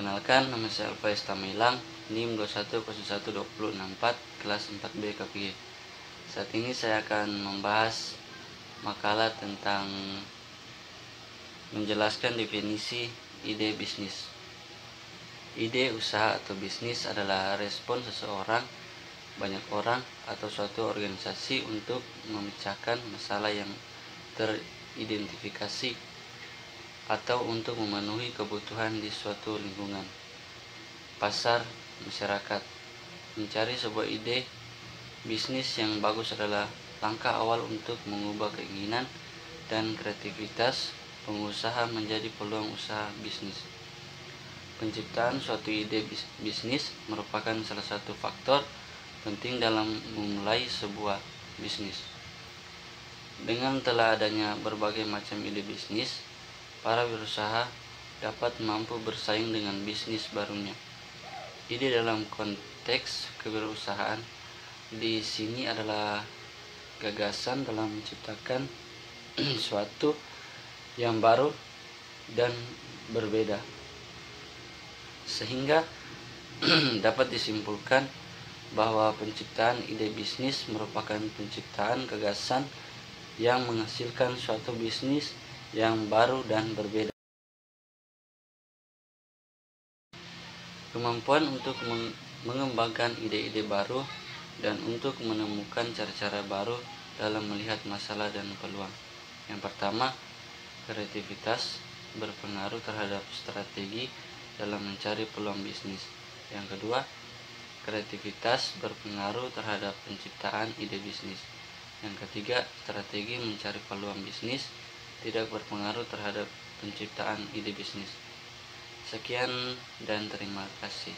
Perkenalkan, nama saya Alfaiz Tamilang, NIM 21012064, kelas 4B KPG. Saat ini saya akan membahas makalah tentang menjelaskan definisi ide bisnis. Ide usaha atau bisnis adalah respon seseorang, banyak orang, atau suatu organisasi untuk memecahkan masalah yang teridentifikasi atau untuk memenuhi kebutuhan di suatu lingkungan, pasar, masyarakat. Mencari sebuah ide bisnis yang bagus adalah langkah awal untuk mengubah keinginan dan kreativitas pengusaha menjadi peluang usaha bisnis. Penciptaan suatu ide bisnis merupakan salah satu faktor penting dalam memulai sebuah bisnis. Dengan telah adanya berbagai macam ide bisnis, para berusaha dapat mampu bersaing dengan bisnis barunya. Ide dalam konteks kewirausahaan di sini adalah gagasan dalam menciptakan sesuatu yang baru dan berbeda, sehingga dapat disimpulkan bahwa penciptaan ide bisnis merupakan penciptaan gagasan yang menghasilkan suatu bisnis yang baru dan berbeda. Kemampuan untuk mengembangkan ide-ide baru dan untuk menemukan cara-cara baru dalam melihat masalah dan peluang. Yang pertama, kreativitas berpengaruh terhadap strategi dalam mencari peluang bisnis. Yang kedua, kreativitas berpengaruh terhadap penciptaan ide bisnis. Yang ketiga, strategi mencari peluang bisnis tidak berpengaruh terhadap penciptaan ide bisnis. Sekian dan terima kasih.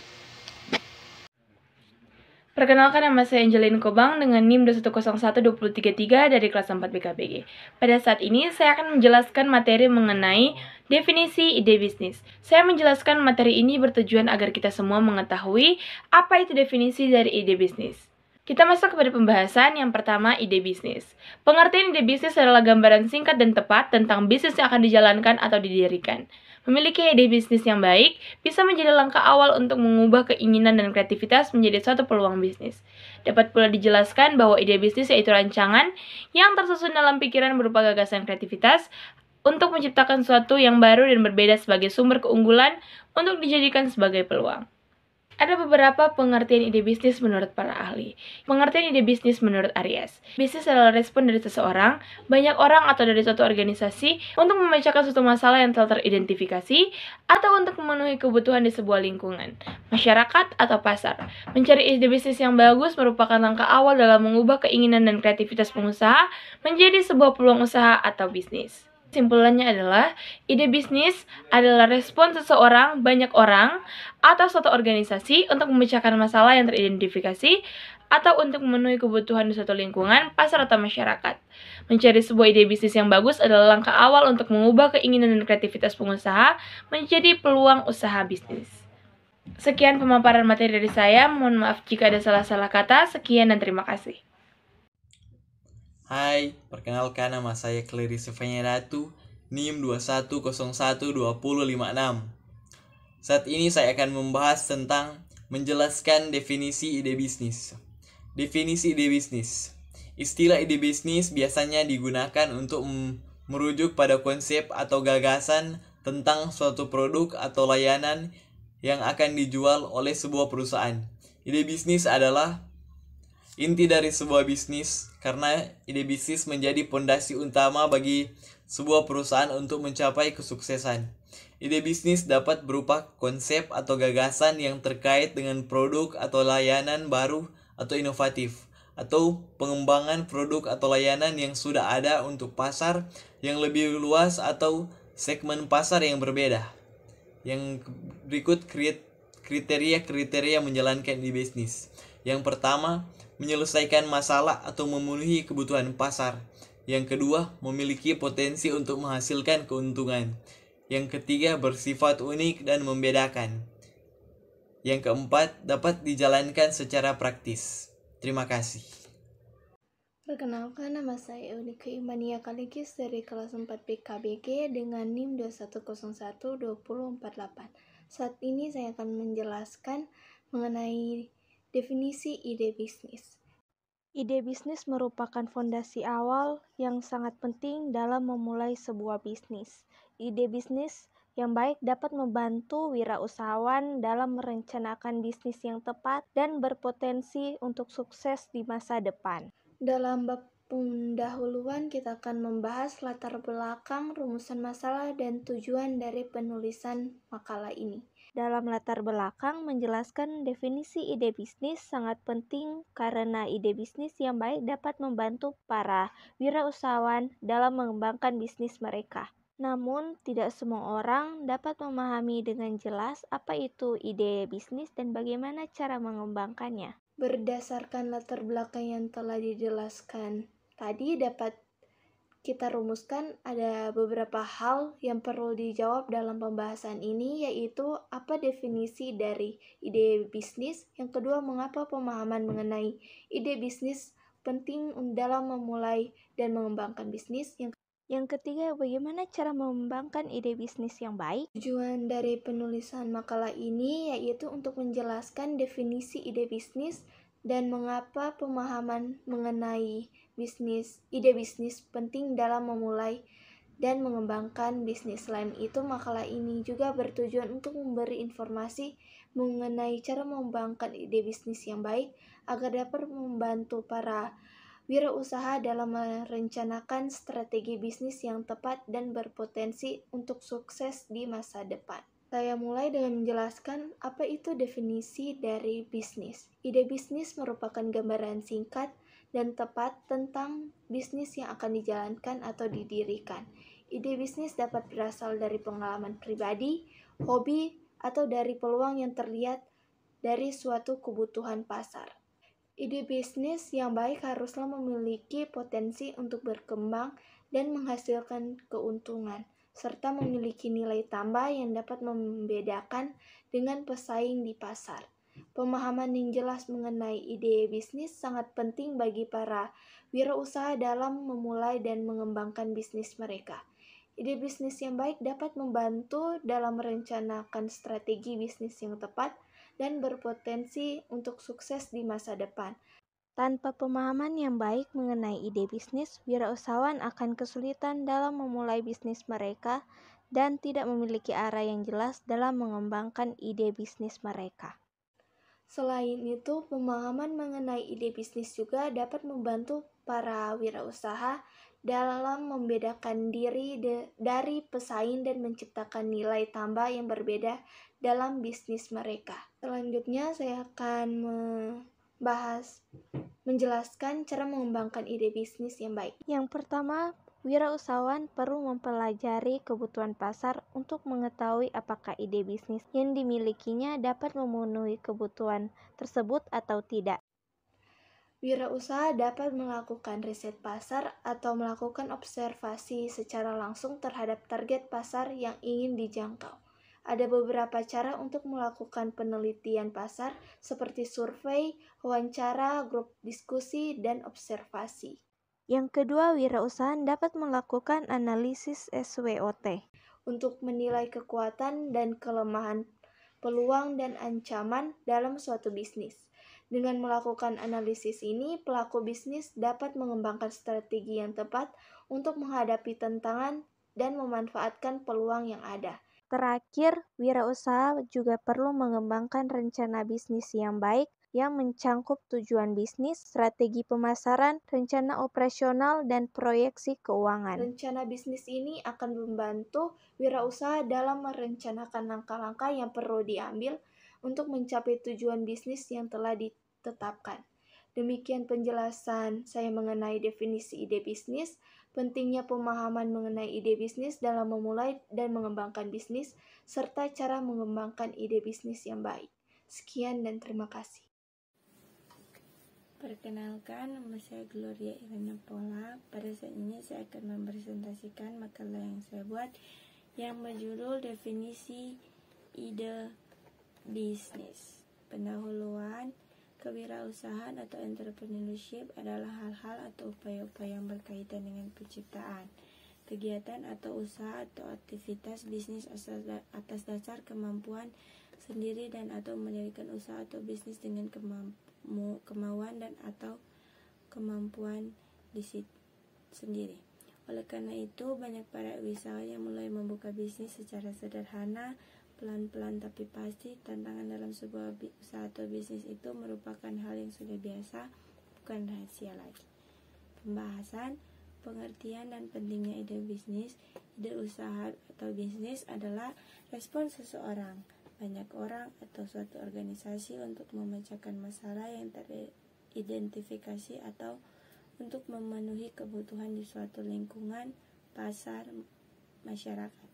Perkenalkan, nama saya Angelina Kobang dengan NIM 2101233 dari kelas 4 BKPG. Pada saat ini saya akan menjelaskan materi mengenai definisi ide bisnis. Saya menjelaskan materi ini bertujuan agar kita semua mengetahui apa itu definisi dari ide bisnis. Kita masuk kepada pembahasan. Yang pertama, ide bisnis. Pengertian ide bisnis adalah gambaran singkat dan tepat tentang bisnis yang akan dijalankan atau didirikan. Memiliki ide bisnis yang baik bisa menjadi langkah awal untuk mengubah keinginan dan kreativitas menjadi suatu peluang bisnis. Dapat pula dijelaskan bahwa ide bisnis yaitu rancangan yang tersusun dalam pikiran berupa gagasan kreativitas untuk menciptakan sesuatu yang baru dan berbeda sebagai sumber keunggulan untuk dijadikan sebagai peluang. Ada beberapa pengertian ide bisnis menurut para ahli. Pengertian ide bisnis menurut Aries. Bisnis adalah respon dari seseorang, banyak orang, atau dari suatu organisasi untuk memecahkan suatu masalah yang telah teridentifikasi atau untuk memenuhi kebutuhan di sebuah lingkungan, masyarakat, atau pasar. Mencari ide bisnis yang bagus merupakan langkah awal dalam mengubah keinginan dan kreativitas pengusaha menjadi sebuah peluang usaha atau bisnis. Kesimpulannya adalah, ide bisnis adalah respon seseorang, banyak orang, atau suatu organisasi untuk memecahkan masalah yang teridentifikasi atau untuk memenuhi kebutuhan di suatu lingkungan, pasar, atau masyarakat. Mencari sebuah ide bisnis yang bagus adalah langkah awal untuk mengubah keinginan dan kreativitas pengusaha menjadi peluang usaha bisnis. Sekian pemaparan materi dari saya. Mohon maaf jika ada salah-salah kata. Sekian dan terima kasih. Hai, perkenalkan nama saya Clarice Datu, NIM 21012056. Saat ini saya akan membahas tentang menjelaskan definisi ide bisnis. Definisi ide bisnis. Istilah ide bisnis biasanya digunakan untuk merujuk pada konsep atau gagasan tentang suatu produk atau layanan yang akan dijual oleh sebuah perusahaan. Ide bisnis adalah inti dari sebuah bisnis, karena ide bisnis menjadi pondasi utama bagi sebuah perusahaan untuk mencapai kesuksesan. Ide bisnis dapat berupa konsep atau gagasan yang terkait dengan produk atau layanan baru atau inovatif, atau pengembangan produk atau layanan yang sudah ada untuk pasar yang lebih luas atau segmen pasar yang berbeda. Yang berikut kriteria menjalankan ide bisnis. Yang pertama, menyelesaikan masalah atau memenuhi kebutuhan pasar. Yang kedua, memiliki potensi untuk menghasilkan keuntungan. Yang ketiga, bersifat unik dan membedakan. Yang keempat, dapat dijalankan secara praktis. Terima kasih. Perkenalkan, nama saya Eunike Imania Kaligis dari kelas 4 BKBG dengan NIM 21012048. Saat ini saya akan menjelaskan mengenai definisi ide bisnis. Ide bisnis merupakan fondasi awal yang sangat penting dalam memulai sebuah bisnis. Ide bisnis yang baik dapat membantu wirausahawan dalam merencanakan bisnis yang tepat dan berpotensi untuk sukses di masa depan. Dalam bab pendahuluan, kita akan membahas latar belakang, rumusan masalah, dan tujuan dari penulisan makalah ini. Dalam latar belakang, menjelaskan definisi ide bisnis sangat penting karena ide bisnis yang baik dapat membantu para wirausahawan dalam mengembangkan bisnis mereka. Namun, tidak semua orang dapat memahami dengan jelas apa itu ide bisnis dan bagaimana cara mengembangkannya. Berdasarkan latar belakang yang telah dijelaskan tadi, dapat kita rumuskan ada beberapa hal yang perlu dijawab dalam pembahasan ini, yaitu apa definisi dari ide bisnis, yang kedua mengapa pemahaman mengenai ide bisnis penting dalam memulai dan mengembangkan bisnis, yang ketiga bagaimana cara mengembangkan ide bisnis yang baik. Tujuan dari penulisan makalah ini yaitu untuk menjelaskan definisi ide bisnis dan mengapa pemahaman mengenai ide bisnis penting dalam memulai dan mengembangkan bisnis. Selain itu, makalah ini juga bertujuan untuk memberi informasi mengenai cara mengembangkan ide bisnis yang baik agar dapat membantu para wirausaha dalam merencanakan strategi bisnis yang tepat dan berpotensi untuk sukses di masa depan. Saya mulai dengan menjelaskan apa itu definisi dari bisnis. Ide bisnis merupakan gambaran singkat dan tepat tentang bisnis yang akan dijalankan atau didirikan. Ide bisnis dapat berasal dari pengalaman pribadi, hobi, atau dari peluang yang terlihat dari suatu kebutuhan pasar. Ide bisnis yang baik haruslah memiliki potensi untuk berkembang dan menghasilkan keuntungan, serta memiliki nilai tambah yang dapat membedakan dengan pesaing di pasar. Pemahaman yang jelas mengenai ide bisnis sangat penting bagi para wirausaha dalam memulai dan mengembangkan bisnis mereka. Ide bisnis yang baik dapat membantu dalam merencanakan strategi bisnis yang tepat dan berpotensi untuk sukses di masa depan. Tanpa pemahaman yang baik mengenai ide bisnis, wirausahawan akan kesulitan dalam memulai bisnis mereka dan tidak memiliki arah yang jelas dalam mengembangkan ide bisnis mereka. Selain itu, pemahaman mengenai ide bisnis juga dapat membantu para wirausaha dalam membedakan diri dari pesaing dan menciptakan nilai tambah yang berbeda dalam bisnis mereka. Selanjutnya, saya akan menjelaskan cara mengembangkan ide bisnis yang baik. Yang pertama, wirausahawan perlu mempelajari kebutuhan pasar untuk mengetahui apakah ide bisnis yang dimilikinya dapat memenuhi kebutuhan tersebut atau tidak. Wirausaha dapat melakukan riset pasar atau melakukan observasi secara langsung terhadap target pasar yang ingin dijangkau. Ada beberapa cara untuk melakukan penelitian pasar seperti survei, wawancara, grup diskusi, dan observasi. Yang kedua, wirausaha dapat melakukan analisis SWOT untuk menilai kekuatan dan kelemahan, peluang dan ancaman dalam suatu bisnis. Dengan melakukan analisis ini, pelaku bisnis dapat mengembangkan strategi yang tepat untuk menghadapi tantangan dan memanfaatkan peluang yang ada. Terakhir, wirausaha juga perlu mengembangkan rencana bisnis yang baik yang mencangkup tujuan bisnis, strategi pemasaran, rencana operasional, dan proyeksi keuangan. Rencana bisnis ini akan membantu wirausaha dalam merencanakan langkah-langkah yang perlu diambil untuk mencapai tujuan bisnis yang telah ditetapkan. Demikian penjelasan saya mengenai definisi ide bisnis, pentingnya pemahaman mengenai ide bisnis dalam memulai dan mengembangkan bisnis, serta cara mengembangkan ide bisnis yang baik. Sekian dan terima kasih. Perkenalkan, nama saya Gloria Irena Pola. Pada saat ini saya akan mempresentasikan makalah yang saya buat yang berjudul Definisi Ide Bisnis. Pendahuluan, kewirausahaan atau entrepreneurship adalah hal-hal atau upaya-upaya yang berkaitan dengan penciptaan, kegiatan atau usaha atau aktivitas bisnis atas dasar kemampuan sendiri dan atau mendirikan usaha atau bisnis dengan kemauan dan atau kemampuan sendiri. Oleh karena itu, banyak para usahawan yang mulai membuka bisnis secara sederhana, pelan-pelan tapi pasti. Tantangan dalam sebuah usaha atau bisnis itu merupakan hal yang sudah biasa, bukan rahasia lagi. Pembahasan, pengertian dan pentingnya ide bisnis. Ide usaha atau bisnis adalah respon seseorang, banyak orang atau suatu organisasi untuk memecahkan masalah yang teridentifikasi atau untuk memenuhi kebutuhan di suatu lingkungan, pasar, masyarakat.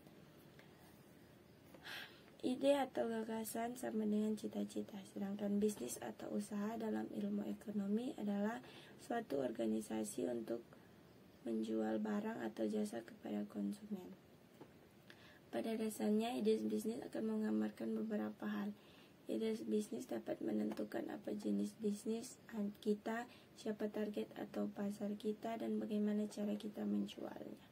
Ide atau gagasan sama dengan cita-cita, sedangkan bisnis atau usaha dalam ilmu ekonomi adalah suatu organisasi untuk menjual barang atau jasa kepada konsumen. Pada dasarnya, ide bisnis akan menggambarkan beberapa hal. Ide bisnis dapat menentukan apa jenis bisnis kita, siapa target atau pasar kita, dan bagaimana cara kita menjualnya.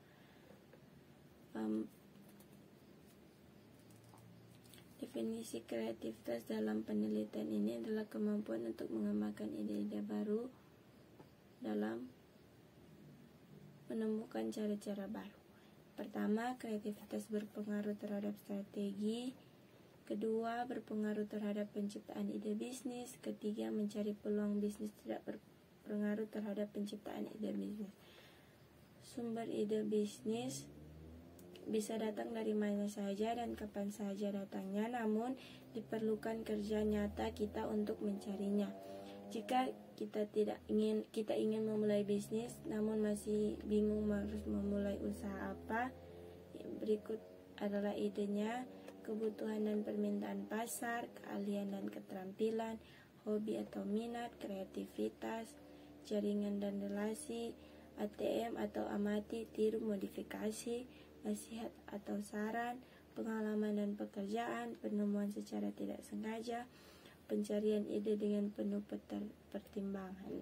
Definisi kreativitas dalam penelitian ini adalah kemampuan untuk mengembangkan ide-ide baru dalam menemukan cara-cara baru. Pertama, kreativitas berpengaruh terhadap strategi. Kedua, berpengaruh terhadap penciptaan ide bisnis. Ketiga, mencari peluang bisnis tidak berpengaruh terhadap penciptaan ide bisnis. Sumber ide bisnis bisa datang dari mana saja dan kapan saja datangnya, namun diperlukan kerja nyata kita untuk mencarinya. Jika kita ingin memulai bisnis namun masih bingung harus memulai usaha apa, berikut adalah idenya: kebutuhan dan permintaan pasar, keahlian dan keterampilan, hobi atau minat, kreativitas, jaringan dan relasi, ATM atau amati, tiru, modifikasi, nasihat atau saran, pengalaman dan pekerjaan, penemuan secara tidak sengaja, pencarian ide dengan penuh pertimbangan.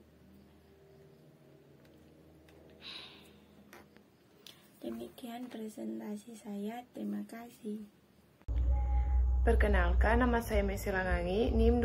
Demikian presentasi saya, terima kasih. Perkenalkan, nama saya Messi Lanangi, NIM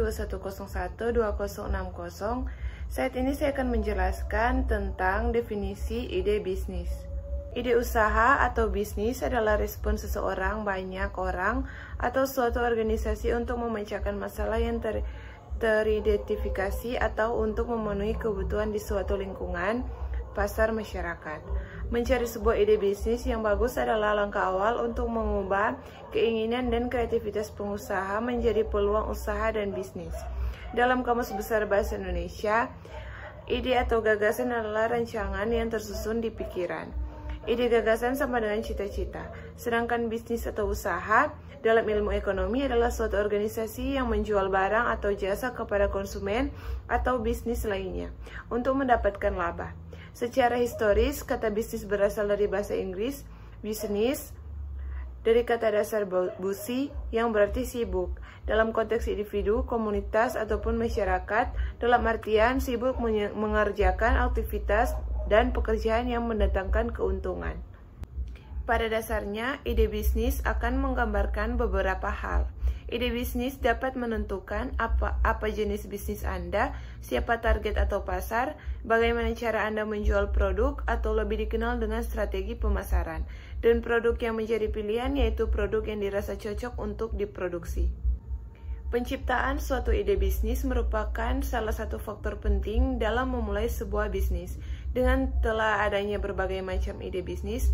21012060. Saat ini saya akan menjelaskan tentang definisi ide bisnis. Ide usaha atau bisnis adalah respon seseorang, banyak orang, atau suatu organisasi untuk memecahkan masalah yang teridentifikasi atau untuk memenuhi kebutuhan di suatu lingkungan, pasar, masyarakat. Mencari sebuah ide bisnis yang bagus adalah langkah awal untuk mengubah keinginan dan kreativitas pengusaha menjadi peluang usaha dan bisnis. Dalam Kamus Besar Bahasa Indonesia, ide atau gagasan adalah rancangan yang tersusun di pikiran. Ide gagasan sama dengan cita-cita, sedangkan bisnis atau usaha dalam ilmu ekonomi adalah suatu organisasi yang menjual barang atau jasa kepada konsumen atau bisnis lainnya untuk mendapatkan laba. Secara historis, kata bisnis berasal dari bahasa Inggris business, dari kata dasar busi yang berarti sibuk. Dalam konteks individu, komunitas, ataupun masyarakat, dalam artian sibuk mengerjakan aktivitas dan pekerjaan yang mendatangkan keuntungan. Pada dasarnya, ide bisnis akan menggambarkan beberapa hal. Ide bisnis dapat menentukan apa jenis bisnis Anda, siapa target atau pasar, bagaimana cara Anda menjual produk atau lebih dikenal dengan strategi pemasaran, dan produk yang menjadi pilihan yaitu produk yang dirasa cocok untuk diproduksi. Penciptaan suatu ide bisnis merupakan salah satu faktor penting dalam memulai sebuah bisnis. Dengan telah adanya berbagai macam ide bisnis,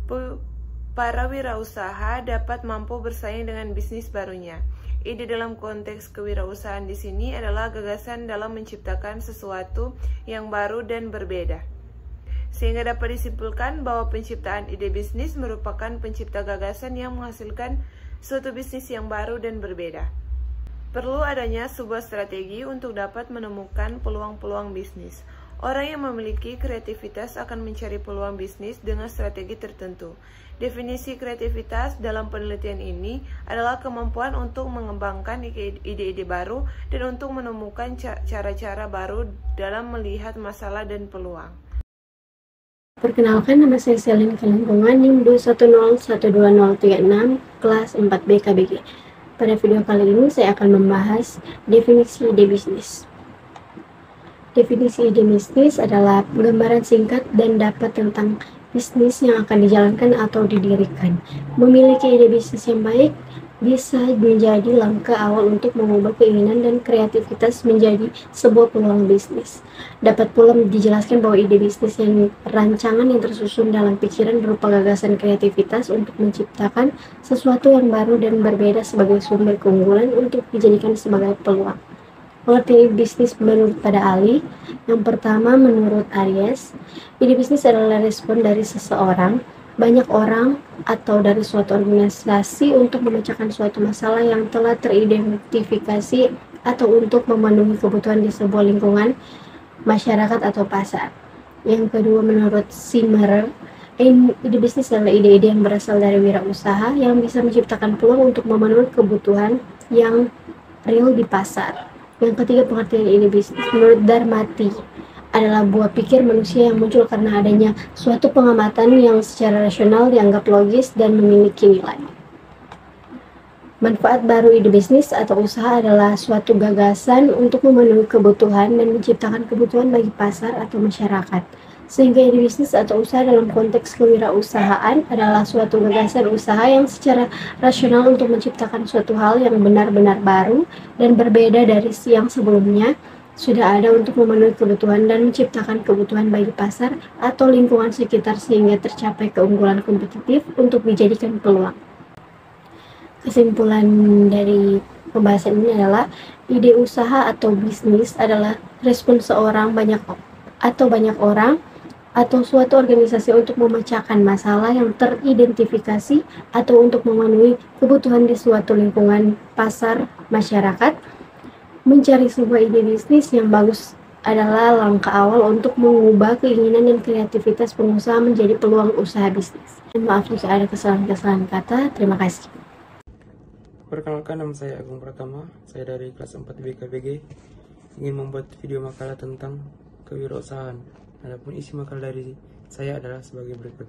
para wirausaha dapat mampu bersaing dengan bisnis barunya. Ide dalam konteks kewirausahaan di sini adalah gagasan dalam menciptakan sesuatu yang baru dan berbeda. Sehingga dapat disimpulkan bahwa penciptaan ide bisnis merupakan pencipta gagasan yang menghasilkan suatu bisnis yang baru dan berbeda. Perlu adanya sebuah strategi untuk dapat menemukan peluang-peluang bisnis. Orang yang memiliki kreativitas akan mencari peluang bisnis dengan strategi tertentu. Definisi kreativitas dalam penelitian ini adalah kemampuan untuk mengembangkan ide-ide baru dan untuk menemukan cara-cara baru dalam melihat masalah dan peluang. Perkenalkan, nama saya Selin Kalingkungan, NIM 210122036, kelas 4B KBG. Pada video kali ini saya akan membahas definisi ide bisnis. Definisi ide bisnis adalah gambaran singkat dan dapat tentang bisnis yang akan dijalankan atau didirikan. Memiliki ide bisnis yang baik bisa menjadi langkah awal untuk mengubah keinginan dan kreativitas menjadi sebuah peluang bisnis. Dapat pula dijelaskan bahwa ide bisnis yang rancangan yang tersusun dalam pikiran berupa gagasan kreativitas untuk menciptakan sesuatu yang baru dan berbeda sebagai sumber keunggulan untuk dijadikan sebagai peluang. Pengertian ide bisnis menurut pada Ali. Yang pertama, menurut Aries, ide bisnis adalah respon dari seseorang, banyak orang, atau dari suatu organisasi untuk memecahkan suatu masalah yang telah teridentifikasi atau untuk memenuhi kebutuhan di sebuah lingkungan, masyarakat, atau pasar. Yang kedua, menurut Zimmer, ide bisnis adalah ide-ide yang berasal dari wirausaha yang bisa menciptakan peluang untuk memenuhi kebutuhan yang real di pasar. Yang ketiga, pengertian ide bisnis menurut Darmati adalah buah pikir manusia yang muncul karena adanya suatu pengamatan yang secara rasional dianggap logis dan memiliki nilai. Manfaat baru ide bisnis atau usaha adalah suatu gagasan untuk memenuhi kebutuhan dan menciptakan kebutuhan bagi pasar atau masyarakat. Sehingga ide bisnis atau usaha dalam konteks kewirausahaan adalah suatu gagasan usaha yang secara rasional untuk menciptakan suatu hal yang benar-benar baru dan berbeda dari yang sebelumnya sudah ada untuk memenuhi kebutuhan dan menciptakan kebutuhan bagi pasar atau lingkungan sekitar sehingga tercapai keunggulan kompetitif untuk dijadikan peluang. Kesimpulan dari pembahasan ini adalah ide usaha atau bisnis adalah respon seorang, banyak orang atau suatu organisasi untuk memecahkan masalah yang teridentifikasi atau untuk memenuhi kebutuhan di suatu lingkungan, pasar, masyarakat. Mencari sebuah ide bisnis yang bagus adalah langkah awal untuk mengubah keinginan dan kreativitas pengusaha menjadi peluang usaha bisnis. Maaf jika ada kesalahan-kesalahan kata. Terima kasih. Perkenalkan, nama saya Agung Pratama. Saya dari kelas 4 BKBG. Ingin membuat video makalah tentang kewirausahaan. Adapun isi makalah dari saya adalah sebagai berikut.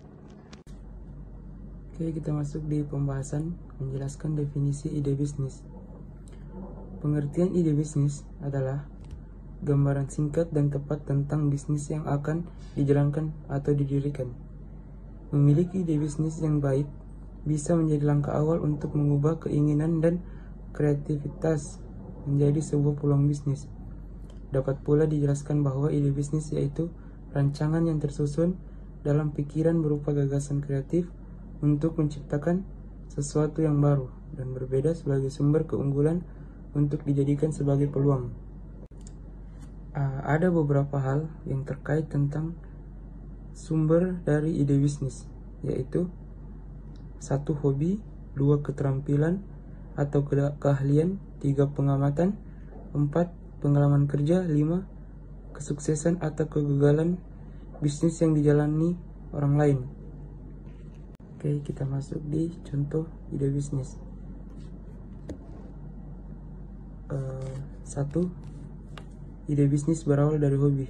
Oke, kita masuk di pembahasan menjelaskan definisi ide bisnis. Pengertian ide bisnis adalah gambaran singkat dan tepat tentang bisnis yang akan dijalankan atau didirikan. Memiliki ide bisnis yang baik bisa menjadi langkah awal untuk mengubah keinginan dan kreativitas menjadi sebuah peluang bisnis. Dapat pula dijelaskan bahwa ide bisnis yaitu rancangan yang tersusun dalam pikiran berupa gagasan kreatif untuk menciptakan sesuatu yang baru dan berbeda sebagai sumber keunggulan untuk dijadikan sebagai peluang. Ada beberapa hal yang terkait tentang sumber dari ide bisnis, yaitu 1. Hobi, 2. Keterampilan atau keahlian, 3. Pengamatan, 4. Pengalaman kerja, 5. Kesuksesan atau kegagalan bisnis yang dijalani orang lain. Oke, kita masuk di contoh ide bisnis. 1. Ide bisnis berawal dari hobi.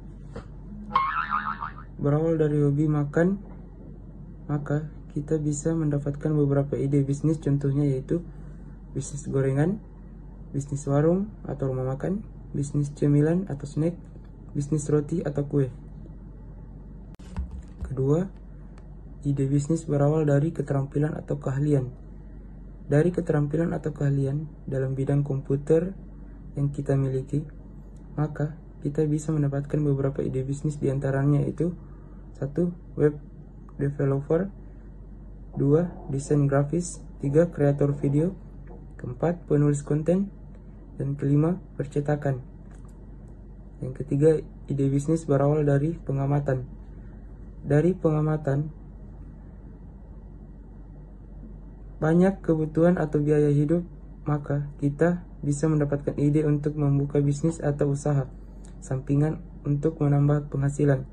Berawal dari hobi makan, maka kita bisa mendapatkan beberapa ide bisnis, contohnya yaitu bisnis gorengan, bisnis warung atau rumah makan, bisnis cemilan atau snack, bisnis roti atau kue. Kedua, ide bisnis berawal dari keterampilan atau keahlian. Dari keterampilan atau keahlian dalam bidang komputer yang kita miliki, maka kita bisa mendapatkan beberapa ide bisnis, diantaranya yaitu 1. Web developer, 2. Desain grafis, 3. Kreator video, 4. Penulis konten, dan 5. Percetakan. Yang ketiga, ide bisnis berawal dari pengamatan. Dari pengamatan, banyak kebutuhan atau biaya hidup, maka kita bisa mendapatkan ide untuk membuka bisnis atau usaha sampingan untuk menambah penghasilan.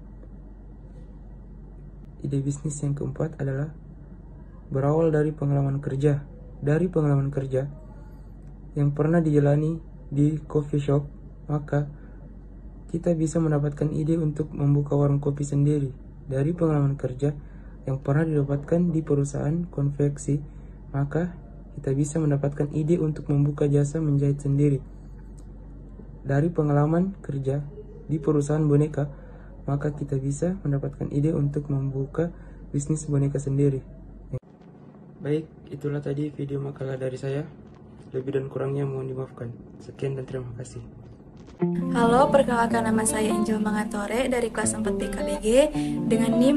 Ide bisnis yang keempat adalah berawal dari pengalaman kerja. Dari pengalaman kerja yang pernah dijalani di coffee shop, maka kita bisa mendapatkan ide untuk membuka warung kopi sendiri dari pengalaman kerja yang pernah didapatkan di perusahaan konveksi, maka kita bisa mendapatkan ide untuk membuka jasa menjahit sendiri. Dari pengalaman kerja di perusahaan boneka, maka kita bisa mendapatkan ide untuk membuka bisnis boneka sendiri. Baik, itulah tadi video makalah dari saya. Lebih dan kurangnya mohon dimaafkan. Sekian dan terima kasih. Halo, perkenalkan nama saya Angel Mangatore dari kelas 4 BKBG dengan NIM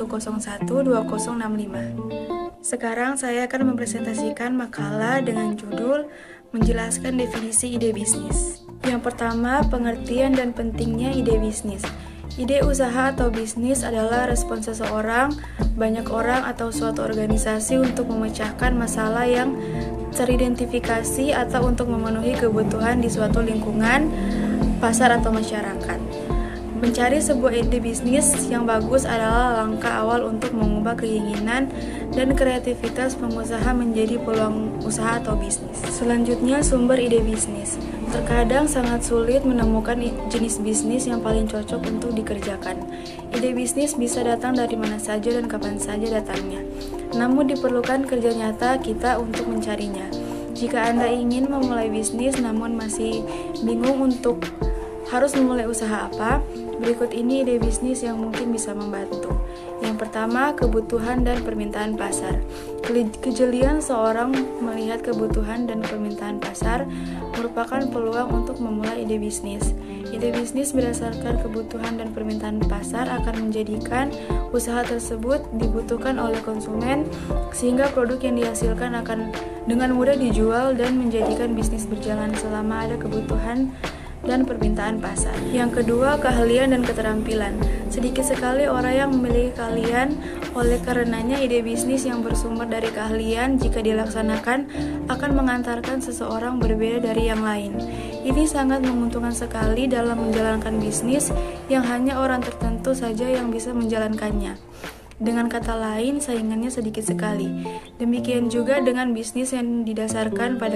21012065. Sekarang saya akan mempresentasikan makalah dengan judul menjelaskan definisi ide bisnis. Yang pertama, pengertian dan pentingnya ide bisnis. Ide usaha atau bisnis adalah respons seseorang, banyak orang, atau suatu organisasi untuk memecahkan masalah yang teridentifikasi atau untuk memenuhi kebutuhan di suatu lingkungan, pasar, atau masyarakat. Mencari sebuah ide bisnis yang bagus adalah langkah awal untuk mengubah keinginan dan kreativitas pengusaha menjadi peluang usaha atau bisnis. Selanjutnya, sumber ide bisnis. Terkadang sangat sulit menemukan jenis bisnis yang paling cocok untuk dikerjakan. Ide bisnis bisa datang dari mana saja dan kapan saja datangnya. Namun diperlukan kerja nyata kita untuk mencarinya. Jika Anda ingin memulai bisnis namun masih bingung untuk harus memulai usaha apa, berikut ini ide bisnis yang mungkin bisa membantu. Yang pertama, kebutuhan dan permintaan pasar. Kejelian seorang melihat kebutuhan dan permintaan pasar merupakan peluang untuk memulai ide bisnis. Ide bisnis berdasarkan kebutuhan dan permintaan pasar akan menjadikan usaha tersebut dibutuhkan oleh konsumen, sehingga produk yang dihasilkan akan dengan mudah dijual dan menjadikan bisnis berjalan selama ada kebutuhan dan permintaan pasar. Yang kedua, keahlian dan keterampilan. Sedikit sekali orang yang memiliki keahlian, oleh karenanya ide bisnis yang bersumber dari keahlian jika dilaksanakan akan mengantarkan seseorang berbeda dari yang lain. Ini sangat menguntungkan sekali dalam menjalankan bisnis yang hanya orang tertentu saja yang bisa menjalankannya. Dengan kata lain, saingannya sedikit sekali. Demikian juga dengan bisnis yang didasarkan pada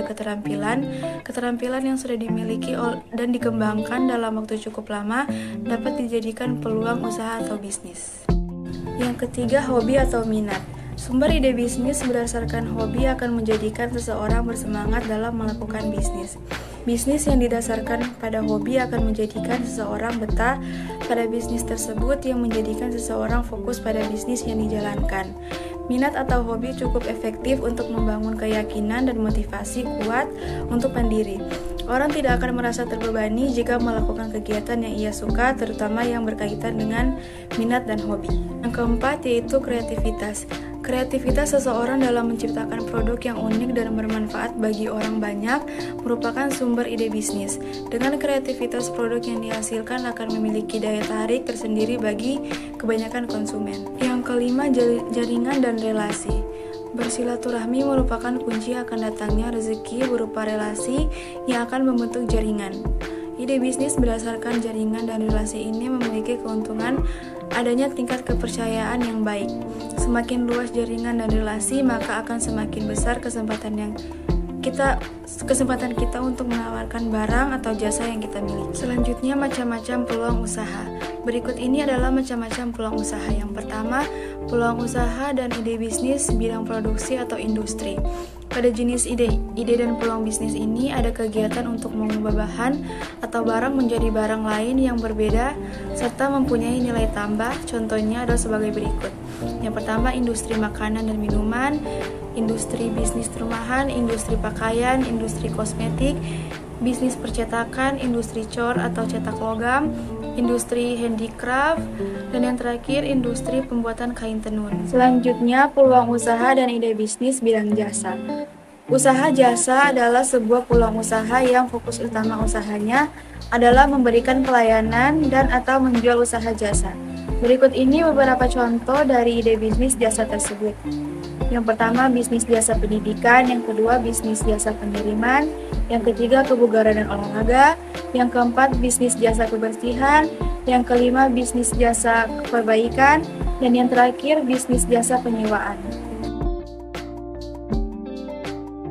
keterampilan yang sudah dimiliki dan dikembangkan dalam waktu cukup lama dapat dijadikan peluang usaha atau bisnis. Yang ketiga, hobi atau minat. Sumber ide bisnis berdasarkan hobi akan menjadikan seseorang bersemangat dalam melakukan bisnis. Bisnis yang didasarkan pada hobi akan menjadikan seseorang betah pada bisnis tersebut yang menjadikan seseorang fokus pada bisnis yang dijalankan. Minat atau hobi cukup efektif untuk membangun keyakinan dan motivasi kuat untuk mandiri. Orang tidak akan merasa terbebani jika melakukan kegiatan yang ia suka, terutama yang berkaitan dengan minat dan hobi. Yang keempat yaitu kreativitas. Kreativitas seseorang dalam menciptakan produk yang unik dan bermanfaat bagi orang banyak merupakan sumber ide bisnis. Dengan kreativitas, produk yang dihasilkan akan memiliki daya tarik tersendiri bagi kebanyakan konsumen. Yang kelima, jaringan dan relasi. Bersilaturahmi merupakan kunci akan datangnya rezeki berupa relasi yang akan membentuk jaringan. Ide bisnis berdasarkan jaringan dan relasi ini memiliki keuntungan adanya tingkat kepercayaan yang baik. Semakin luas jaringan dan relasi, maka akan semakin besar kesempatan kita untuk menawarkan barang atau jasa yang kita miliki. Selanjutnya, macam-macam peluang usaha. Berikut ini adalah macam-macam peluang usaha. Yang pertama, peluang usaha dan ide bisnis bidang produksi atau industri. Pada jenis ide dan peluang bisnis ini ada kegiatan untuk mengubah bahan atau barang menjadi barang lain yang berbeda serta mempunyai nilai tambah. Contohnya adalah sebagai berikut. Yang pertama, industri makanan dan minuman, industri bisnis rumahan, industri pakaian, industri kosmetik, bisnis percetakan, industri cor atau cetak logam, industri handicraft, dan yang terakhir industri pembuatan kain tenun. Selanjutnya, peluang usaha dan ide bisnis bidang jasa. Usaha jasa adalah sebuah peluang usaha yang fokus utama usahanya adalah memberikan pelayanan dan atau menjual usaha jasa. Berikut ini beberapa contoh dari ide bisnis jasa tersebut. Yang pertama, bisnis jasa pendidikan. Yang kedua, bisnis jasa pengiriman. Yang ketiga, kebugaran dan olahraga. Yang keempat, bisnis jasa kebersihan. Yang kelima, bisnis jasa perbaikan. Dan yang terakhir, bisnis jasa penyewaan.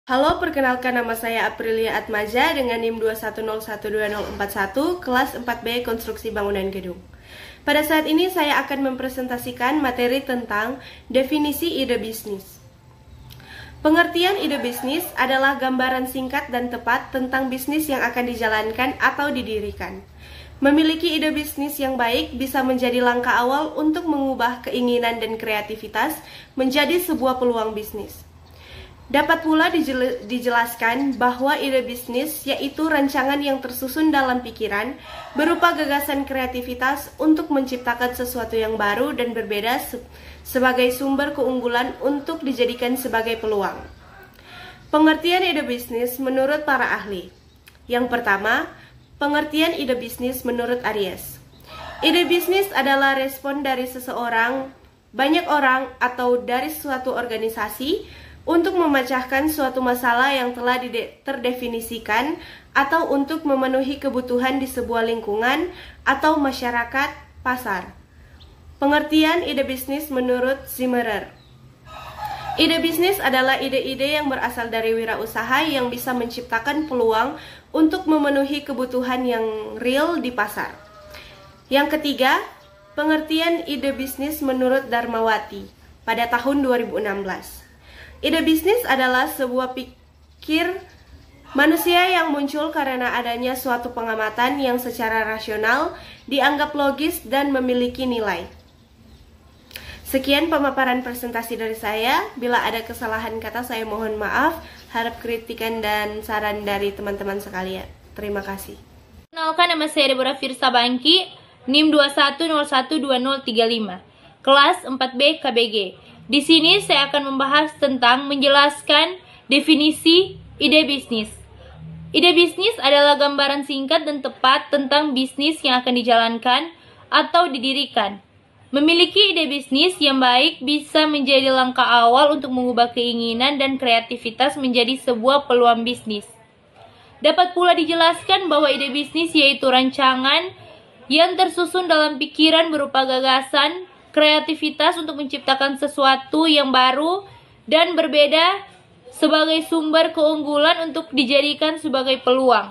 Halo, perkenalkan nama saya Aprilia Atmaja dengan NIM 210122041, kelas 4B Konstruksi Bangunan Gedung. Pada saat ini saya akan mempresentasikan materi tentang definisi ide bisnis. Pengertian ide bisnis adalah gambaran singkat dan tepat tentang bisnis yang akan dijalankan atau didirikan. Memiliki ide bisnis yang baik bisa menjadi langkah awal untuk mengubah keinginan dan kreativitas menjadi sebuah peluang bisnis. Dapat pula dijelaskan bahwa ide bisnis yaitu rancangan yang tersusun dalam pikiran berupa gagasan kreativitas untuk menciptakan sesuatu yang baru dan berbeda sebagai sumber keunggulan untuk dijadikan sebagai peluang. Pengertian ide bisnis menurut para ahli. Yang pertama, pengertian ide bisnis menurut Aries. Ide bisnis adalah respon dari seseorang, banyak orang, atau dari suatu organisasi untuk memecahkan suatu masalah yang telah terdefinisikan atau untuk memenuhi kebutuhan di sebuah lingkungan atau masyarakat pasar. Pengertian ide bisnis menurut Zimmerer. Ide bisnis adalah ide-ide yang berasal dari wirausaha yang bisa menciptakan peluang untuk memenuhi kebutuhan yang real di pasar. Yang ketiga, pengertian ide bisnis menurut Darmawati pada tahun 2016. Ide bisnis adalah sebuah pikir manusia yang muncul karena adanya suatu pengamatan yang secara rasional dianggap logis dan memiliki nilai. Sekian pemaparan presentasi dari saya. Bila ada kesalahan kata saya mohon maaf. Harap kritikan dan saran dari teman-teman sekalian. Terima kasih. Kenalkan, nama saya Deborah Firsa Bangki, NIM 210122035, kelas 4B KBG. Di sini saya akan membahas tentang menjelaskan definisi ide bisnis. Ide bisnis adalah gambaran singkat dan tepat tentang bisnis yang akan dijalankan atau didirikan. Memiliki ide bisnis yang baik bisa menjadi langkah awal untuk mengubah keinginan dan kreativitas menjadi sebuah peluang bisnis. Dapat pula dijelaskan bahwa ide bisnis yaitu rancangan yang tersusun dalam pikiran berupa gagasan, kreativitas untuk menciptakan sesuatu yang baru dan berbeda sebagai sumber keunggulan untuk dijadikan sebagai peluang.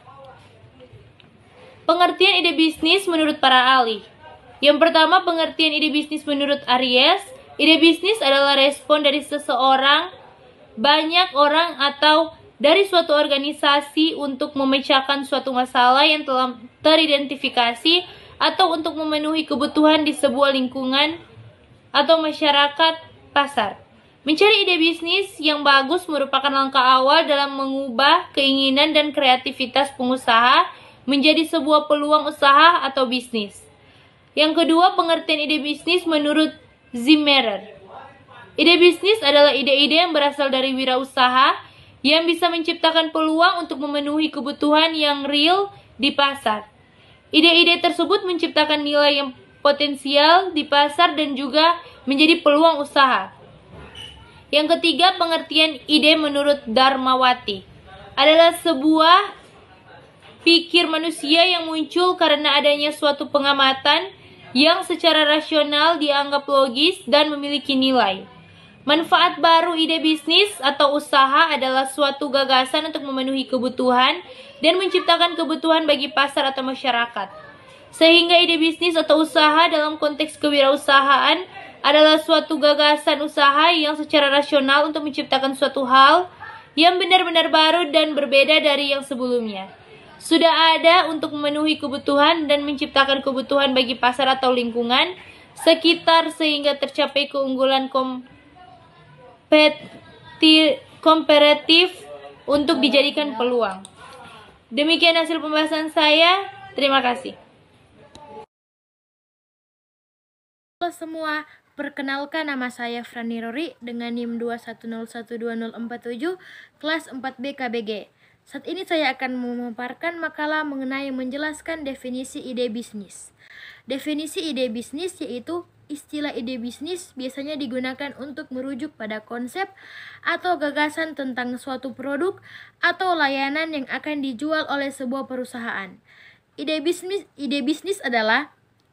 Pengertian ide bisnis menurut para ahli. Yang pertama, pengertian ide bisnis menurut Aries. Ide bisnis adalah respon dari seseorang, banyak orang, atau dari suatu organisasi untuk memecahkan suatu masalah yang telah teridentifikasi atau untuk memenuhi kebutuhan di sebuah lingkungan atau masyarakat pasar. Mencari ide bisnis yang bagus merupakan langkah awal dalam mengubah keinginan dan kreativitas pengusaha menjadi sebuah peluang usaha atau bisnis. Yang kedua, pengertian ide bisnis menurut Zimmerer. Ide bisnis adalah ide-ide yang berasal dari wirausaha yang bisa menciptakan peluang untuk memenuhi kebutuhan yang real di pasar. Ide-ide tersebut menciptakan nilai yang potensial di pasar dan juga menjadi peluang usaha. Yang ketiga, pengertian ide menurut Darmawati adalah sebuah pikir manusia yang muncul karena adanya suatu pengamatan yang secara rasional dianggap logis dan memiliki nilai. Manfaat baru ide bisnis atau usaha adalah suatu gagasan untuk memenuhi kebutuhan dan menciptakan kebutuhan bagi pasar atau masyarakat. Sehingga ide bisnis atau usaha dalam konteks kewirausahaan adalah suatu gagasan usaha yang secara rasional untuk menciptakan suatu hal yang benar-benar baru dan berbeda dari yang sebelumnya. Sudah ada untuk memenuhi kebutuhan dan menciptakan kebutuhan bagi pasar atau lingkungan sekitar sehingga tercapai keunggulan komparatif untuk dijadikan peluang. Demikian hasil pembahasan saya. Terima kasih. Halo semua, perkenalkan nama saya Frani Rory dengan NIM 210122047, kelas 4B KBG. Saat ini saya akan memaparkan makalah mengenai menjelaskan definisi ide bisnis. Definisi ide bisnis yaitu istilah ide bisnis biasanya digunakan untuk merujuk pada konsep atau gagasan tentang suatu produk atau layanan yang akan dijual oleh sebuah perusahaan. Ide bisnis adalah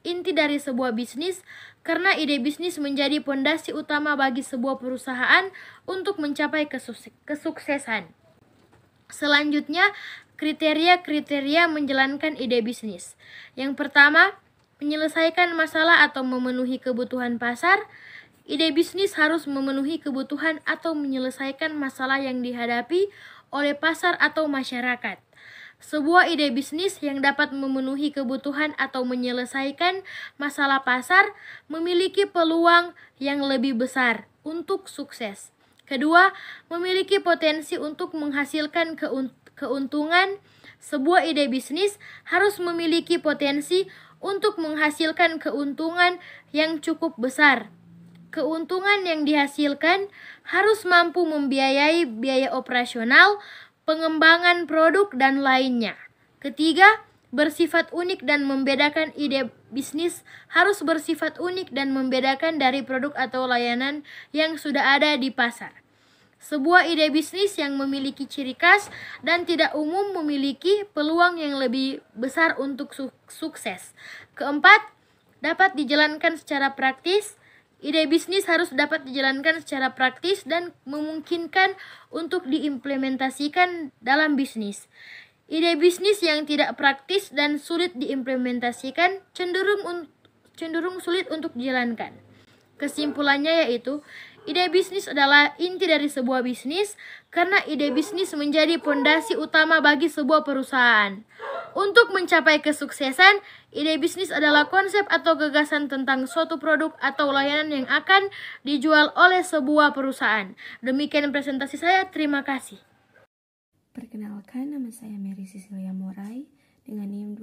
inti dari sebuah bisnis karena ide bisnis menjadi pondasi utama bagi sebuah perusahaan untuk mencapai kesuksesan. Selanjutnya, kriteria-kriteria menjalankan ide bisnis. Yang pertama, menyelesaikan masalah atau memenuhi kebutuhan pasar. Ide bisnis harus memenuhi kebutuhan atau menyelesaikan masalah yang dihadapi oleh pasar atau masyarakat. Sebuah ide bisnis yang dapat memenuhi kebutuhan atau menyelesaikan masalah pasar memiliki peluang yang lebih besar untuk sukses. Kedua, memiliki potensi untuk menghasilkan keuntungan. Sebuah ide bisnis harus memiliki potensi untuk menghasilkan keuntungan yang cukup besar. Keuntungan yang dihasilkan harus mampu membiayai biaya operasional, pengembangan produk, dan lainnya. Ketiga, bersifat unik dan membedakan. Ide bisnis harus bersifat unik dan membedakan dari produk atau layanan yang sudah ada di pasar. Sebuah ide bisnis yang memiliki ciri khas dan tidak umum memiliki peluang yang lebih besar untuk sukses. Keempat, dapat dijalankan secara praktis. Ide bisnis harus dapat dijalankan secara praktis dan memungkinkan untuk diimplementasikan dalam bisnis. Ide bisnis yang tidak praktis dan sulit diimplementasikan cenderung sulit untuk dijalankan. Kesimpulannya yaitu, ide bisnis adalah inti dari sebuah bisnis karena ide bisnis menjadi pondasi utama bagi sebuah perusahaan. Untuk mencapai kesuksesan, ide bisnis adalah konsep atau gagasan tentang suatu produk atau layanan yang akan dijual oleh sebuah perusahaan. Demikian presentasi saya, terima kasih. Perkenalkan, nama saya Mary Cecilia Morai dengan NIM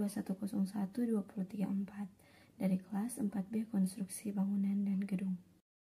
2101234 dari kelas 4B Konstruksi Bangunan dan Gedung.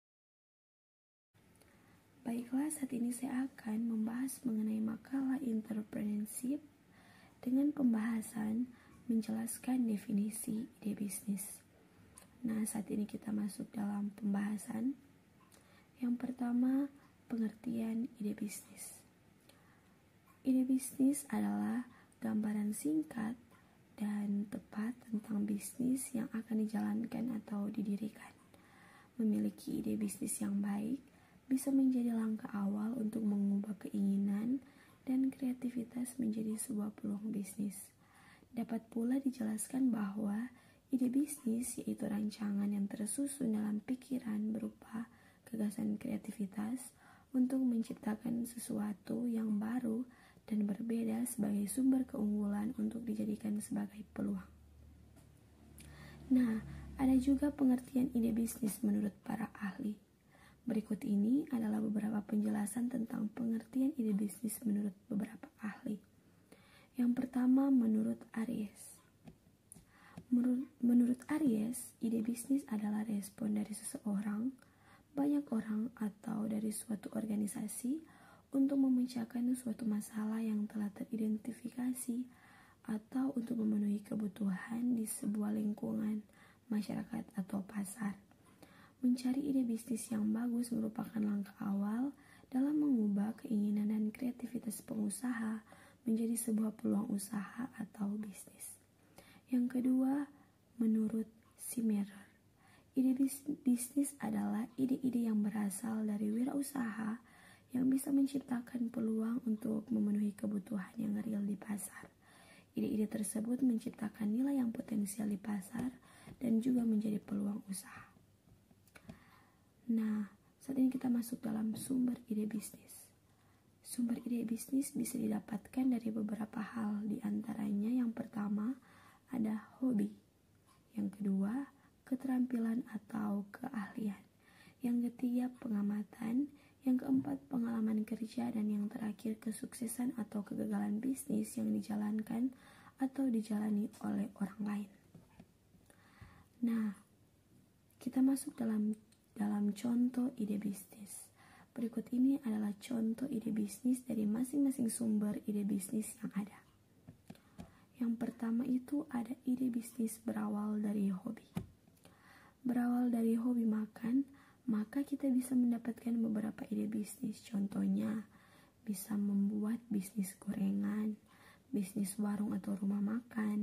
Baiklah, saat ini saya akan membahas mengenai makalah entrepreneurship dengan pembahasan menjelaskan definisi ide bisnis. Nah, saat ini kita masuk dalam pembahasan. Yang pertama, pengertian ide bisnis. Ide bisnis adalah gambaran singkat dan tepat tentang bisnis yang akan dijalankan atau didirikan. Memiliki ide bisnis yang baik bisa menjadi langkah awal untuk mengubah keinginan dan kreativitas menjadi sebuah peluang bisnis. Dapat pula dijelaskan bahwa ide bisnis yaitu rancangan yang tersusun dalam pikiran berupa gagasan kreativitas untuk menciptakan sesuatu yang baru dan berbeda sebagai sumber keunggulan untuk dijadikan sebagai peluang. Nah, ada juga pengertian ide bisnis menurut para ahli. Berikut ini adalah beberapa penjelasan tentang pengertian ide bisnis menurut beberapa ahli. Yang pertama, menurut Aries. Menurut Aries, ide bisnis adalah respon dari seseorang, banyak orang, atau dari suatu organisasi untuk memecahkan suatu masalah yang telah teridentifikasi atau untuk memenuhi kebutuhan di sebuah lingkungan, masyarakat, atau pasar. Mencari ide bisnis yang bagus merupakan langkah awal dalam mengubah keinginan dan kreativitas pengusaha menjadi sebuah peluang usaha atau bisnis. Yang kedua, menurut Schirmer, ide bisnis adalah ide-ide yang berasal dari wirausaha yang bisa menciptakan peluang untuk memenuhi kebutuhan yang real di pasar. Ide-ide tersebut menciptakan nilai yang potensial di pasar dan juga menjadi peluang usaha. Nah, saat ini kita masuk dalam sumber ide bisnis. Sumber ide bisnis bisa didapatkan dari beberapa hal, di antaranya yang pertama ada hobi, yang kedua keterampilan atau keahlian, yang ketiga pengamatan, yang keempat pengalaman kerja, dan yang terakhir kesuksesan atau kegagalan bisnis yang dijalankan atau dijalani oleh orang lain. Nah, kita masuk dalam contoh ide bisnis. Berikut ini adalah contoh ide bisnis dari masing-masing sumber ide bisnis yang ada. Yang pertama itu ada ide bisnis berawal dari hobi. Berawal dari hobi makan, maka kita bisa mendapatkan beberapa ide bisnis. Contohnya, bisa membuat bisnis gorengan, bisnis warung atau rumah makan,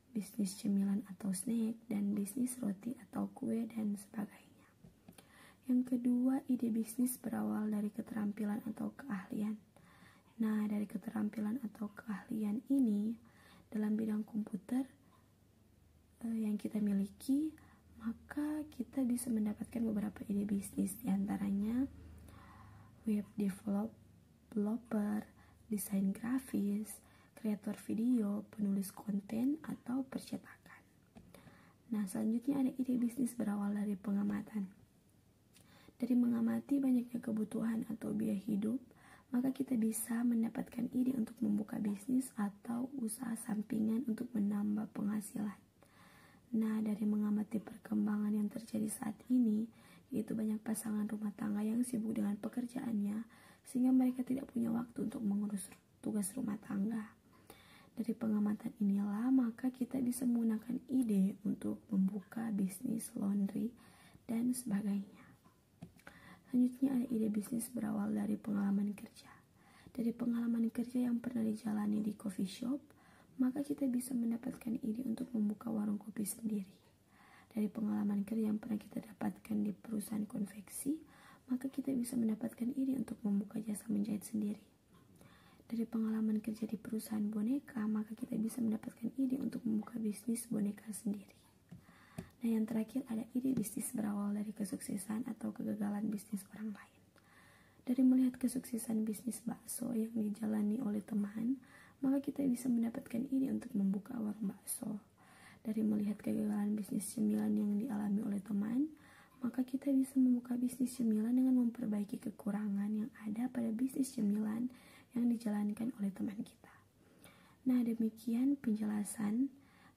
bisnis cemilan atau snack, dan bisnis roti atau kue, dan sebagainya. Yang kedua, ide bisnis berawal dari keterampilan atau keahlian. Nah, dari keterampilan atau keahlian ini, dalam bidang komputer yang kita miliki, maka kita bisa mendapatkan beberapa ide bisnis, diantaranya web developer, desain grafis, kreator video, penulis konten, atau percetakan. Nah, selanjutnya ada ide bisnis berawal dari pengamatan. Dari mengamati banyaknya kebutuhan atau biaya hidup, maka kita bisa mendapatkan ide untuk membuka bisnis atau usaha sampingan untuk menambah penghasilan. Nah, dari mengamati perkembangan yang terjadi saat ini, yaitu banyak pasangan rumah tangga yang sibuk dengan pekerjaannya, sehingga mereka tidak punya waktu untuk mengurus tugas rumah tangga. Dari pengamatan inilah, maka kita bisa menggunakan ide untuk membuka bisnis laundry dan sebagainya. Selanjutnya ada ide bisnis berawal dari pengalaman kerja. Dari pengalaman kerja yang pernah dijalani di coffee shop, maka kita bisa mendapatkan ide untuk membuka warung kopi sendiri. Dari pengalaman kerja yang pernah kita dapatkan di perusahaan konveksi, maka kita bisa mendapatkan ide untuk membuka jasa menjahit sendiri. Dari pengalaman kerja di perusahaan boneka, maka kita bisa mendapatkan ide untuk membuka bisnis boneka sendiri. Nah, yang terakhir ada ide bisnis berawal dari kesuksesan atau kegagalan bisnis orang lain. Dari melihat kesuksesan bisnis bakso yang dijalani oleh teman, maka kita bisa mendapatkan ide untuk membuka warung bakso. Dari melihat kegagalan bisnis cemilan yang dialami oleh teman, maka kita bisa membuka bisnis cemilan dengan memperbaiki kekurangan yang ada pada bisnis cemilan yang dijalankan oleh teman kita. Nah, demikian penjelasan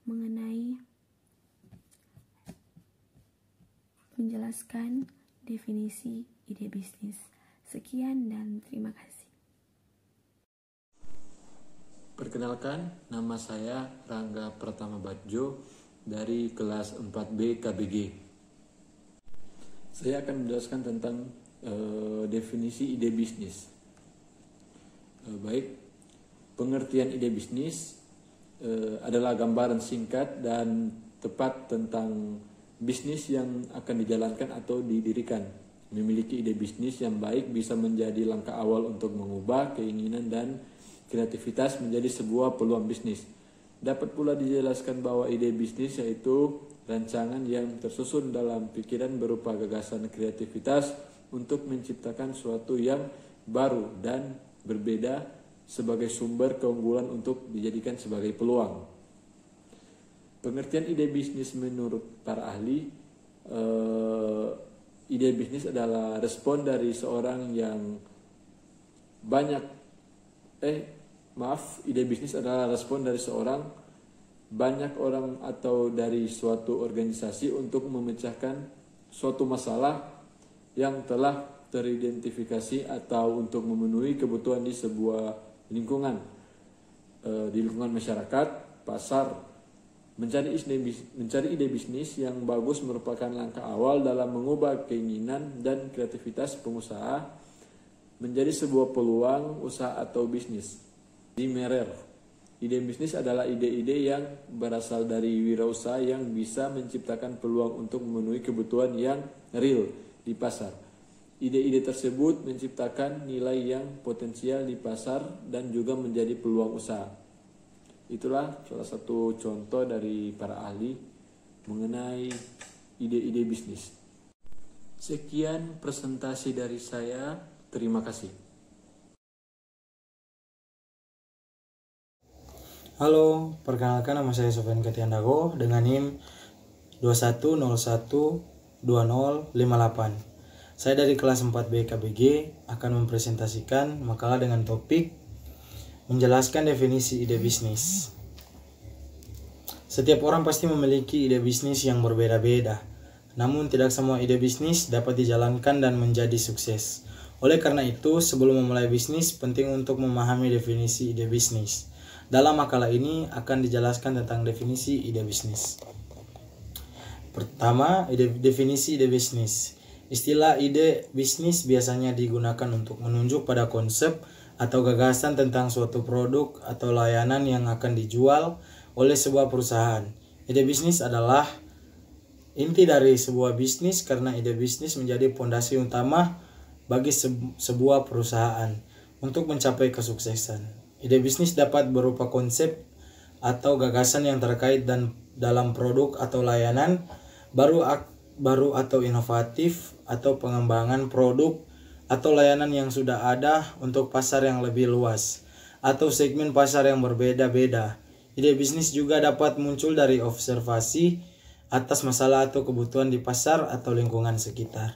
menjelaskan definisi ide bisnis. Sekian dan terima kasih. Perkenalkan, nama saya Rangga Pratama Badjo dari kelas 4B KBG. Saya akan menjelaskan tentang definisi ide bisnis. Baik, pengertian ide bisnis adalah gambaran singkat dan tepat tentang bisnis yang akan dijalankan atau didirikan. Memiliki ide bisnis yang baik bisa menjadi langkah awal untuk mengubah keinginan dan kreativitas menjadi sebuah peluang bisnis. Dapat pula dijelaskan bahwa ide bisnis yaitu rancangan yang tersusun dalam pikiran berupa gagasan kreativitas untuk menciptakan sesuatu yang baru dan berbeda sebagai sumber keunggulan untuk dijadikan sebagai peluang. Pengertian ide bisnis menurut para ahli, ide bisnis adalah respon dari seorang yang ide bisnis adalah respon dari banyak orang atau dari suatu organisasi untuk memecahkan suatu masalah yang telah teridentifikasi atau untuk memenuhi kebutuhan di sebuah lingkungan, di lingkungan masyarakat, pasar. Mencari ide bisnis yang bagus merupakan langkah awal dalam mengubah keinginan dan kreativitas pengusaha menjadi sebuah peluang usaha atau bisnis. Di Merer, ide bisnis adalah ide-ide yang berasal dari wirausaha yang bisa menciptakan peluang untuk memenuhi kebutuhan yang real di pasar. Ide-ide tersebut menciptakan nilai yang potensial di pasar dan juga menjadi peluang usaha. Itulah salah satu contoh dari para ahli mengenai ide-ide bisnis. Sekian presentasi dari saya. Terima kasih. Halo, perkenalkan nama saya Sofyan Ketiandago dengan NIM 21012058. Saya dari kelas 4B KBG akan mempresentasikan makalah dengan topik menjelaskan definisi ide bisnis. Setiap orang pasti memiliki ide bisnis yang berbeda-beda, namun tidak semua ide bisnis dapat dijalankan dan menjadi sukses. Oleh karena itu, sebelum memulai bisnis, penting untuk memahami definisi ide bisnis. Dalam makalah ini akan dijelaskan tentang definisi ide bisnis. Pertama, definisi ide bisnis. Istilah ide bisnis biasanya digunakan untuk menunjuk pada konsep atau gagasan tentang suatu produk atau layanan yang akan dijual, oleh sebuah perusahaan. Ide bisnis adalah inti dari sebuah bisnis karena ide bisnis menjadi fondasi utama bagi sebuah perusahaan untuk mencapai kesuksesan. Ide bisnis dapat berupa konsep atau gagasan yang terkait dan dalam produk atau layanan baru atau inovatif, atau pengembangan produk atau layanan yang sudah ada untuk pasar yang lebih luas atau segmen pasar yang berbeda-beda. Ide bisnis juga dapat muncul dari observasi atas masalah atau kebutuhan di pasar atau lingkungan sekitar.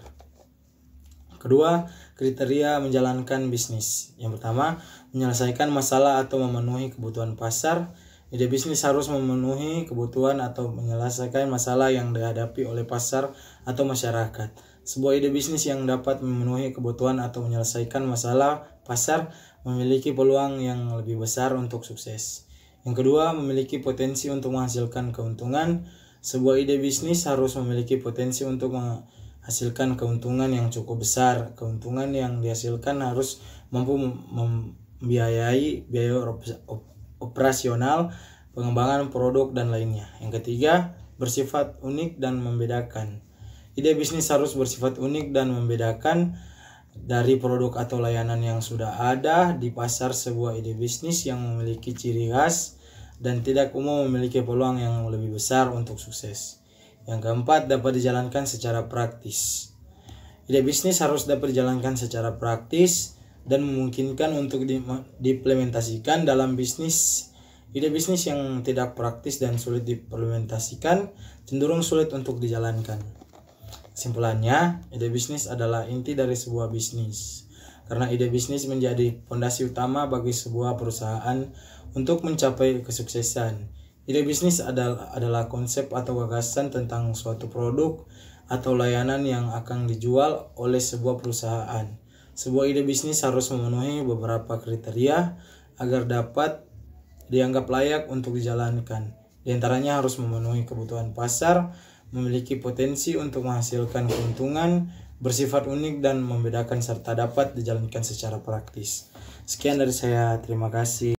Kedua, kriteria menjalankan bisnis. Yang pertama, menyelesaikan masalah atau memenuhi kebutuhan pasar. Ide bisnis harus memenuhi kebutuhan atau menyelesaikan masalah yang dihadapi oleh pasar atau masyarakat. Sebuah ide bisnis yang dapat memenuhi kebutuhan atau menyelesaikan masalah pasar memiliki peluang yang lebih besar untuk sukses. Yang kedua, memiliki potensi untuk menghasilkan keuntungan. Sebuah ide bisnis harus memiliki potensi untuk menghasilkan keuntungan yang cukup besar. Keuntungan yang dihasilkan harus mampu membiayai biaya operasional, pengembangan produk, dan lainnya. Yang ketiga, bersifat unik dan membedakan. Ide bisnis harus bersifat unik dan membedakan dari produk atau layanan yang sudah ada di pasar. Sebuah ide bisnis yang memiliki ciri khas dan tidak umum memiliki peluang yang lebih besar untuk sukses. Yang keempat, dapat dijalankan secara praktis. Ide bisnis harus dapat dijalankan secara praktis dan memungkinkan untuk diimplementasikan dalam bisnis. Ide bisnis yang tidak praktis dan sulit diimplementasikan cenderung sulit untuk dijalankan. Kesimpulannya, ide bisnis adalah inti dari sebuah bisnis. Karena ide bisnis menjadi fondasi utama bagi sebuah perusahaan untuk mencapai kesuksesan. Ide bisnis adalah konsep atau gagasan tentang suatu produk atau layanan yang akan dijual oleh sebuah perusahaan. Sebuah ide bisnis harus memenuhi beberapa kriteria agar dapat dianggap layak untuk dijalankan. Di antaranya harus memenuhi kebutuhan pasar, memiliki potensi untuk menghasilkan keuntungan, bersifat unik dan membedakan, serta dapat dijalankan secara praktis. Sekian dari saya, terima kasih.